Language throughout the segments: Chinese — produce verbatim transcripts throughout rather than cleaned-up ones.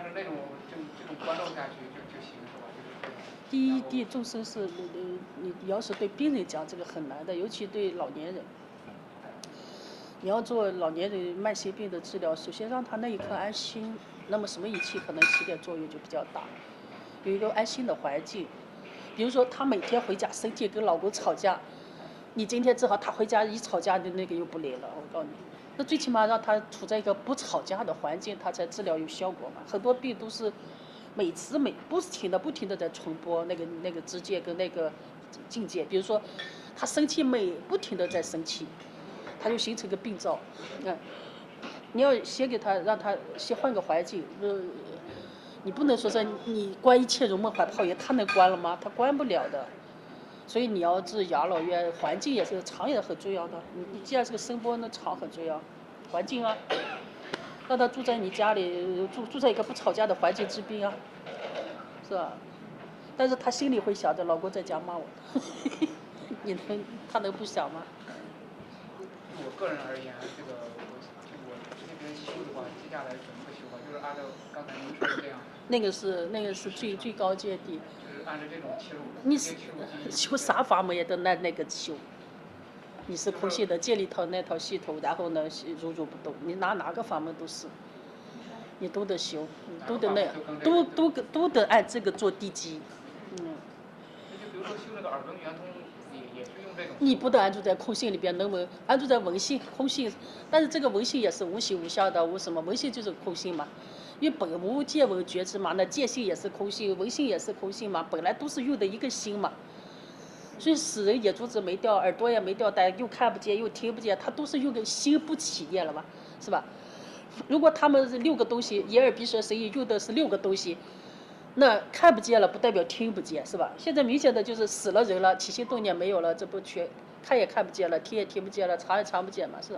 按照那种这种这种观照下去就就行是吧？就是第一，第一众生是你你你你要是对病人讲这个很难的，尤其对老年人。你要做老年人慢性病的治疗，首先让他那一刻安心，那么什么仪器可能起点作用就比较大，有一个安心的环境。比如说他每天回家生气跟老公吵架，你今天正好他回家一吵架的那个又不灵了，我告诉你，那最起码让他处在一个不吵架的环境，他才治疗有效果嘛。很多病都是每次每不停的不停的在重播那个那个知界跟那个境界，比如说他生气每不停的在生气。他就形成个病灶，嗯，你要先给他让他先换个环境，呃，你不能说是你关一切如梦幻泡影，他能关了吗？他关不了的。所以你要治养老院，环境也是场也很重要的。你你既然是个声波，那场很重要，环境啊，让他住在你家里，住住在一个不吵架的环境治病啊，是吧？但是他心里会想着老公在家骂我，你能他能不想吗？ 我个人而言，这个我我这边修的话，接下来怎么个修法？就是按照刚才您说的这样。 那个是那个是最最高阶的。 就是按照这种切入。 你修啥法门也都按那个修。你是空性的建立套那套系统，然后呢如如不动，你拿哪个法门都是，你都得修，都得那都都都得按这个做地基，嗯。 那就比如说修那个耳根圆通。 你不得安住在空性里边，能不能安住在文性、空性？但是这个文性也是无形无相的，无什么？文性就是空性嘛，因为本无见闻觉知嘛，那见性也是空性，文性也是空性嘛，本来都是用的一个心嘛。所以死人眼珠子没掉，耳朵也没掉，但又看不见又听不见，他都是用个心不起念了嘛，是吧？如果他们是六个东西，眼耳鼻舌身意用的是六个东西。那看不见了不代表听不见，是吧？现在明显的就是死了人了，起心动念没有了，这不全看也看不见了，听也听不见了，尝也尝不见嘛，是吧？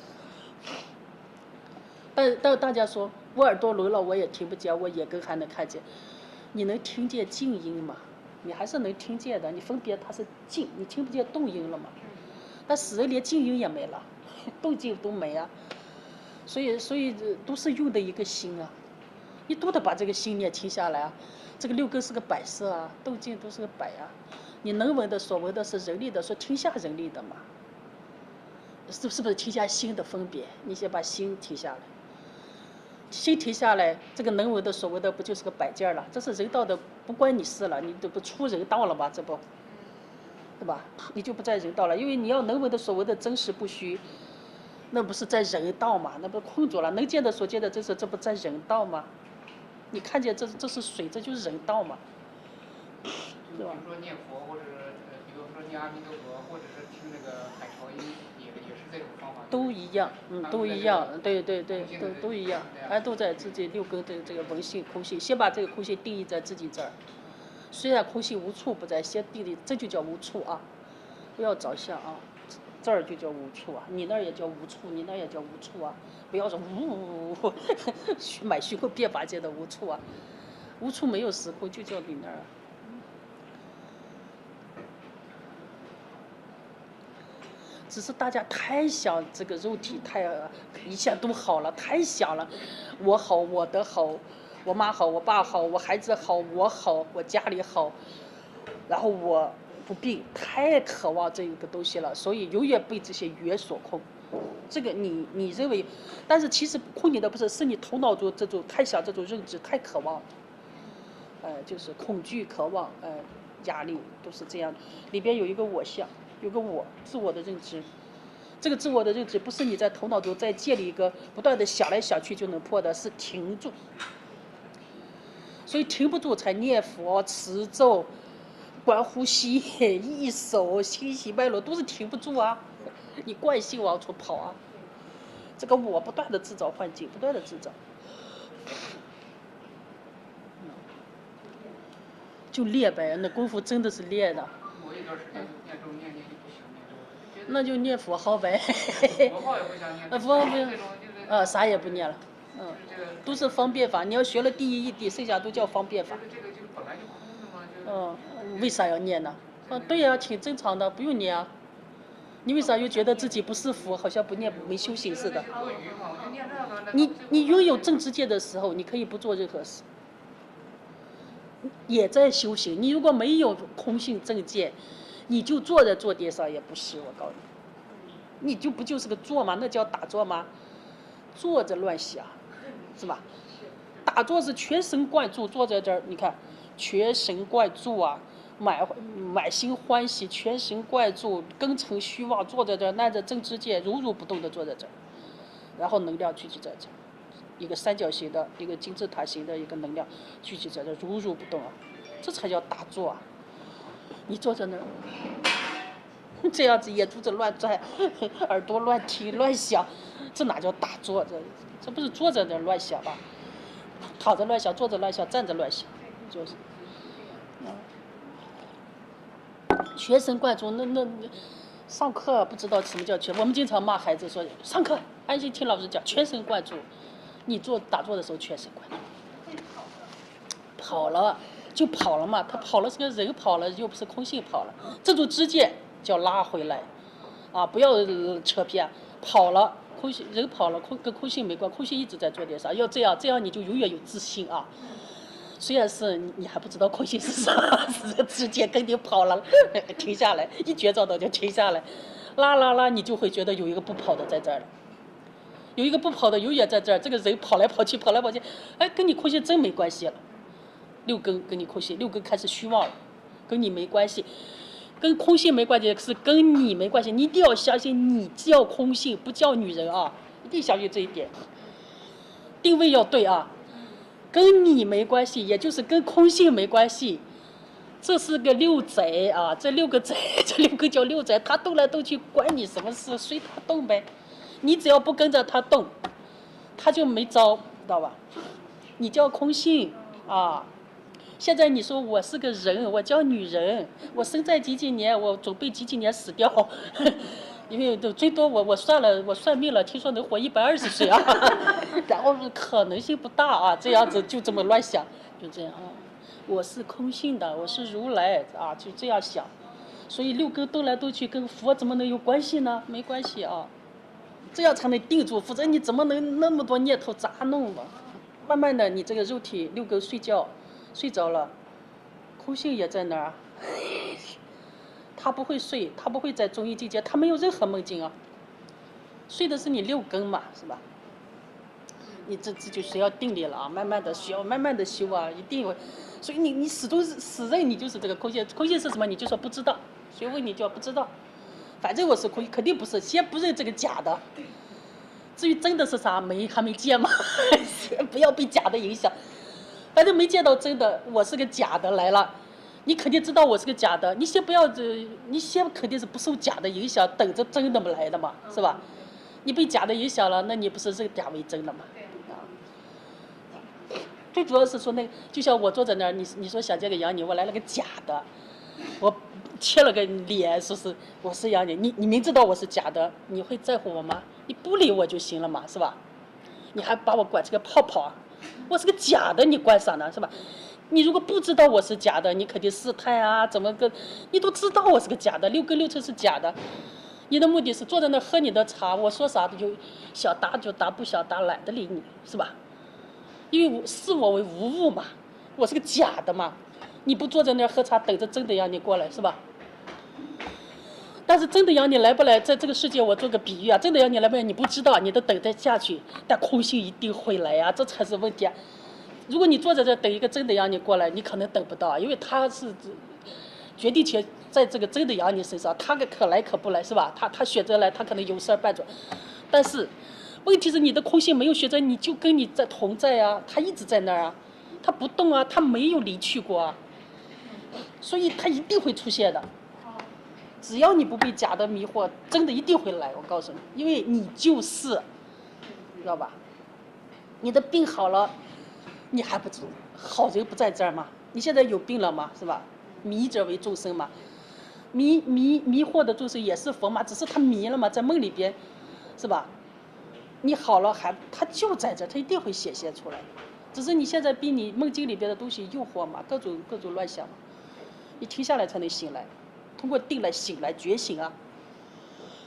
但但大家说我耳朵聋了我也听不见，我眼根还能看见，你能听见静音吗？你还是能听见的，你分别它是静，你听不见动音了吗？但死人连静音也没了，动静都没啊，所以所以都是用的一个心啊。你都得把这个心念听下来啊，这个六根是个摆设啊，动静都是个摆啊，你能闻的所闻的是人力的，说听下人力的嘛，是是不是听下心的分别？你先把心停下来，心停下来，这个能闻的所闻的不就是个摆件了？这是人道的，不关你事了，你这不出人道了吗？这不，对吧？你就不在人道了，因为你要能闻的所闻的真实不虚，那不是在人道嘛？那不困住了，能见的所见的真实，这不在人道吗？你看见这这是水，这就是人道嘛， 对吧？比如说念佛，或者是比如说念阿弥陀佛，或者是听那个海潮音，也也是这种方法。 都一样，嗯，都一样，对对对，都都一样，哎，都在自己六根这这个文性空性，先把这个空性定义在自己这儿。虽然空性无处不在，先定义，这就叫无处啊，不要着相啊。这儿就叫无处啊，你那儿也叫无处，你那儿也叫无处啊！不要说无无无，买虚空变法界的无处啊，无处没有时空，就叫你那儿。只是大家太想这个肉体，太一切都好了，太想了，我好，我的好，我妈好，我爸好，我孩子好，我好，我家里好，然后我。不病，太渴望这一个东西了，所以永远被这些语言所控。这个你你认为，但是其实控你的不是，是你头脑中这种太想这种认知，太渴望，呃，就是恐惧、渴望，呃，压力都是这样。里边有一个我相，有个我自我的认知。这个自我的认知不是你在头脑中再建立一个不断的想来想去就能破的，是停住。所以停不住才念佛、持咒。观呼吸、一手、清洗脉络都是停不住啊！你惯性往出跑啊！这个我不断的制造幻境，不断的制造，就练呗，那功夫真的是练的。 我一段时间就念咒念念就不行，念咒。 那就念佛号呗。 佛号也不想念。 佛号不用，呃，啥也不念了，嗯，都是方便法。你要学了第一义谛，剩下都叫方便法。 这个就本来就空的嘛，就。 嗯，为啥要念呢？啊，对呀、啊，挺正常的，不用念啊。 你为啥又觉得自己不是佛，好像不念没修行似的？ 鳄鱼嘛，我就念那个。 你你拥有正知见的时候，你可以不做任何事，也在修行。你如果没有空性正见，你就坐在坐垫上也不是。我告诉你，你就不就是个坐吗？那叫打坐吗？坐着乱想，是吧？打坐是全神贯注坐在这儿，你看，全神贯注啊。满满心欢喜，全神贯注，根尘虚妄，坐在这儿，按着正知见，如如不动的坐在这儿，然后能量聚集在这儿，一个三角形的，一个金字塔形的一个能量聚集在这儿，如如不动啊，这才叫打坐啊！你坐在那儿，这样子眼珠子乱转，耳朵乱听乱想，这哪叫打坐？这这不是坐在那儿乱想吧？躺着乱想，坐着乱想，站着乱想，就是。全神贯注，那那上课不知道什么叫全。我们经常骂孩子说，上课安心听老师讲，全神贯注。你做打坐的时候全神贯注，跑了就跑了嘛，他跑了是个人跑了，又不是空性跑了。这种知见叫拉回来，啊，不要扯偏。跑了，空性人跑了，空跟空性没关，空性一直在坐垫上。要这样，这样你就永远有自信啊。虽然是你你还不知道空性是啥，是直接跟你跑了，停下来，一觉照到就停下来，拉拉拉，你就会觉得有一个不跑的在这儿了，有一个不跑的永远在这儿，这个人跑来跑去，跑来跑去，哎，跟你空性真没关系了，六根跟你空性，六根开始虚妄了，跟你没关系，跟空性没关系，是跟你没关系，你一定要相信你叫空性，不叫女人啊，一定相信这一点，定位要对啊。跟你没关系，也就是跟空性没关系，这是个六贼啊！这六个贼，这六个叫六贼，他动来动去，关你什么事？随他动呗，你只要不跟着他动，他就没招，知道吧？你叫空性啊！现在你说我是个人，我叫女人，我生在几几年，我准备几几年死掉。因为最多我我算了，我算命了，听说能活一百二十岁啊，然后可能性不大啊，这样子就这么乱想，就这样啊，我是空性的，我是如来啊，就这样想，所以六根动来动去，跟佛怎么能有关系呢？没关系啊，这样才能定住，否则你怎么能那么多念头咋弄嘛？慢慢的，你这个肉体六根睡觉，睡着了，空性也在那儿。他不会睡，他不会在中医境界，他没有任何梦境啊。睡的是你六根嘛，是吧？你这这就需要定力了啊，慢慢的需要慢慢的修啊，一定会。所以你你始终是始认你就是这个空性，空性是什么？你就说不知道，学问你就要不知道。反正我是空性，肯定不是，先不认这个假的。至于真的是啥，没还没见嘛，先不要被假的影响。反正没见到真的，我是个假的来了。你肯定知道我是个假的，你先不要这，你先肯定是不受假的影响，等着真的来的嘛，是吧？你被假的影响了，那你不是认假为真了嘛？啊，最主要是说那个，就像我坐在那儿，你你说想见个杨宁，我来了个假的，我切了个脸，说是我是杨宁，你你明知道我是假的，你会在乎我吗？你不理我就行了嘛，是吧？你还把我管这个泡泡，我是个假的，你管啥呢，是吧？你如果不知道我是假的，你肯定试探啊，怎么个？你都知道我是个假的，六根六尘是假的。你的目的是坐在那喝你的茶，我说啥就想答就答，不想答懒得理你，是吧？因为我视我为无物嘛，我是个假的嘛。你不坐在那喝茶，等着真的让你过来，是吧？但是真的让你来不来，在这个世界我做个比喻啊，真的让你来不来，你不知道，你都等待下去，但空性一定会来啊，这才是问题啊。如果你坐在这等一个真的让你过来，你可能等不到，因为他是决定权在这个真的让你身上，他可来可不来，是吧？他他选择来，他可能有事儿办着，但是问题是你的空性没有选择，你就跟你在同在啊，他一直在那儿啊，他不动啊，他没有离去过啊，所以他一定会出现的。只要你不被假的迷惑，真的一定会来，我告诉你，因为你就是，知道吧？你的病好了。你还不知好人不在这儿吗？你现在有病了吗？是吧？迷者为众生嘛，迷迷迷惑的众生也是佛嘛，只是他迷了嘛，在梦里边，是吧？你好了还他就在这，他一定会显现出来，只是你现在被你梦境里边的东西诱惑嘛，各种各种乱想嘛，你停下来才能醒来，通过定来醒来觉醒啊。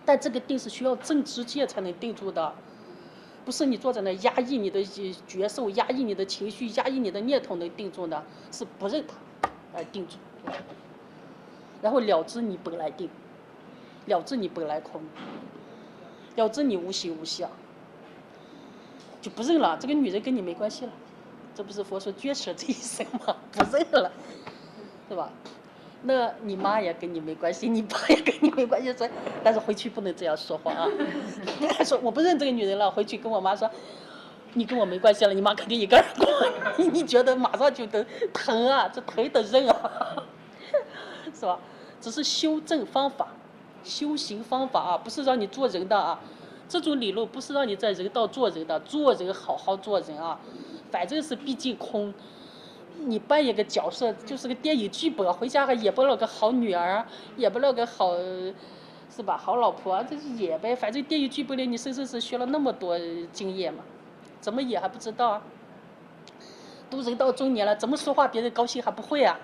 但这个定是需要正知见才能定住的，不是你坐在那压抑你的觉受、压抑你的情绪、压抑你的念头能定住的，是不认它而定住，然后了知你本来定，了知你本来空，了知你无形无相，就不认了，这个女人跟你没关系了，这不是佛说绝舍这一生吗？不认了，是吧？那你妈也跟你没关系，你爸也跟你没关系，所以但是回去不能这样说话啊。说我不认这个女人了，回去跟我妈说，你跟我没关系了，你妈肯定一个人过，你觉得马上就得疼啊，这疼得认啊，是吧？只是修正方法，修行方法啊，不是让你做人的啊。这种理论不是让你在人道做人的，做人好好做人啊，反正是毕竟空。你扮演个角色就是个电影剧本，回家还演不了个好女儿，演不了个好，是吧？好老婆，这是演呗。反正电影剧本里你生生是学了那么多经验嘛，怎么演还不知道啊？都人到中年了，怎么说话别人高兴还不会啊？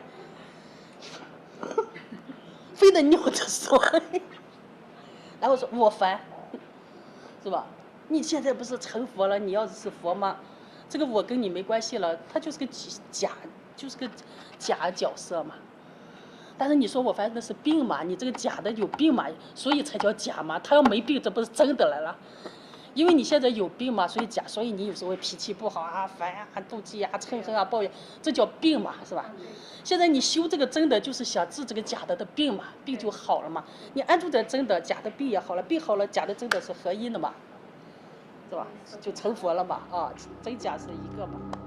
非得扭着说，然后说我烦，是吧？你现在不是成佛了？你要是佛吗？这个我跟你没关系了，他就是个假，就是个假角色嘛。但是你说我反正是病嘛，你这个假的有病嘛，所以才叫假嘛。他要没病，这不是真的来了？因为你现在有病嘛，所以假，所以你有时候脾气不好啊，烦啊，妒忌啊，嗔恨啊，抱怨，这叫病嘛，是吧？现在你修这个真的，就是想治这个假的的病嘛，病就好了嘛。你安住在真的，假的病也好了，病好了，假的真的是合一的嘛。是吧？就成佛了嘛，啊，真假是一个嘛。